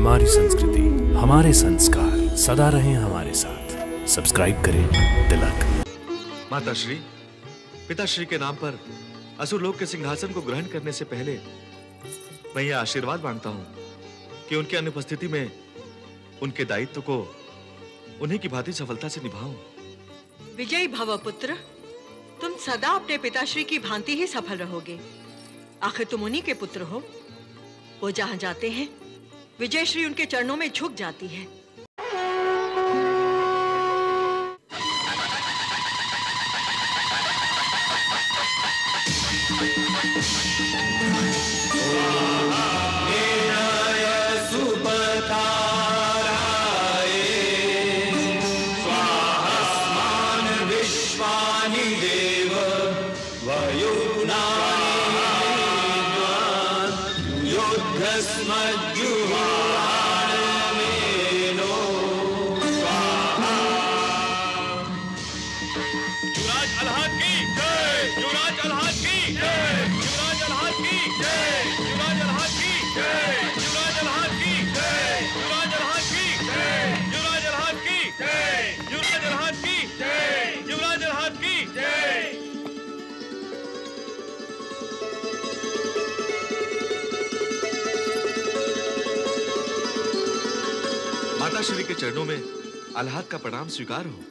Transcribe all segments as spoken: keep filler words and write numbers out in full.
हमारी संस्कृति, हमारे संस्कार सदा रहें हमारे साथ। सब्सक्राइब करें तिलक। माताश्री, पिताश्री के नाम पर असुर लोक के सिंहासन को ग्रहण करने से पहले मैं यह आशीर्वाद मांगता हूं कि उनके अनुपस्थिति में उनके दायित्व को उन्हीं की भांति सफलता से निभाऊं। विजयी भव पुत्र, तुम सदा अपने पिताश्री की भांति ही सफल रहोगे। आखिर तुम उन्हीं के पुत्र हो। वो जहां जाते हैं विजयश्री उनके चरणों में झुक जाती है। माताश्री के चरणों में आह्लाद का प्रणाम स्वीकार हो।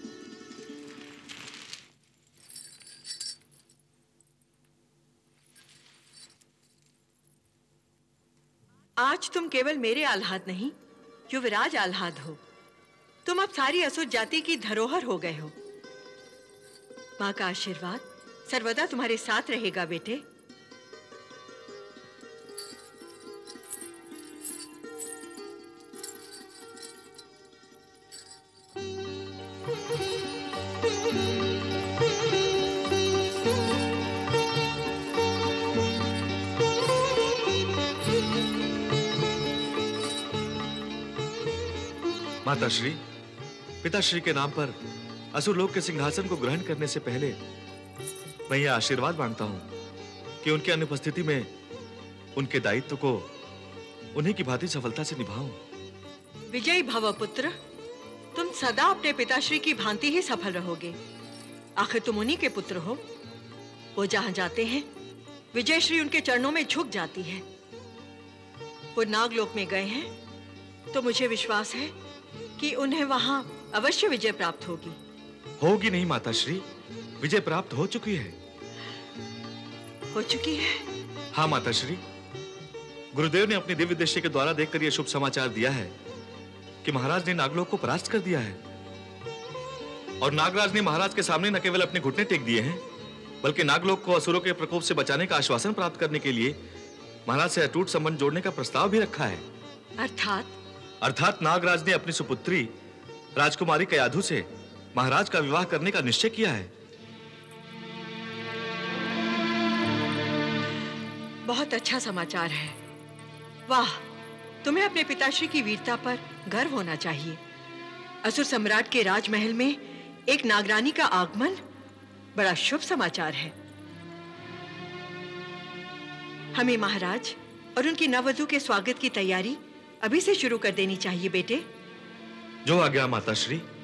आज तुम केवल मेरे आह्लाद नहीं, युवराज आह्लाद हो। तुम अब सारी असुर जाति की धरोहर हो गए हो। माँ का आशीर्वाद सर्वदा तुम्हारे साथ रहेगा बेटे। माताश्री, पिताश्री के नाम पर असुर लोक के सिंहासन को ग्रहण करने से पहले मैं यह आशीर्वाद मांगता हूं कि उनके अनुपस्थिति में उनके दायित्व को उन्हीं की भांति सफलता से निभाऊं। विजयी भव पुत्र, तुम सदा अपने पिताश्री की भांति ही सफल रहोगे। आखिर तुम उन्हीं के पुत्र हो। वो जहां जाते हैं विजयश्री उनके चरणों में झुक जाती है। वो नागलोक में गए हैं तो मुझे विश्वास है कि उन्हें वहां अवश्य विजय प्राप्त होगी। होगी नहीं माताश्री, विजय प्राप्त हो चुकी है। हो चुकी है? हाँ माताश्री, गुरुदेव ने अपनी दिव्य दृष्टि के द्वारा देखकर यह शुभ समाचार दिया है कि महाराज ने नागलोक को परास्त कर दिया है। और नागराज ने महाराज के सामने न केवल अपने घुटने टेक दिए हैं, बल्कि नागलोक को असुरों के प्रकोप से बचाने का आश्वासन प्राप्त करने के लिए महाराज से अटूट संबंध जोड़ने का प्रस्ताव भी रखा है। अर्थात अर्थात नागराज ने अपनी सुपुत्री राजकुमारी कयाधु से महाराज का विवाह करने का निश्चय किया है। बहुत अच्छा समाचार है। वाह, तुम्हें अपने पिताश्री की वीरता पर गर्व होना चाहिए। असुर सम्राट के राजमहल में एक नागरानी का आगमन बड़ा शुभ समाचार है। हमें महाराज और उनकी नववधू के स्वागत की तैयारी अभी से शुरू कर देनी चाहिए बेटे। जो आज्ञा माताश्री।